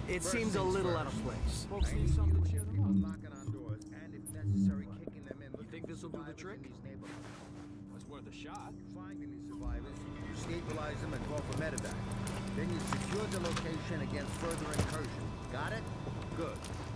It seems a little out of place. Folks need something to cheer them up. Knocking on doors and, if necessary, kicking them in. You think this will do the trick? In these neighborhoods. It's worth a shot. Find any survivors, you stabilize them and call for medevac. Then you secure the location against further incursion. Got it? Good.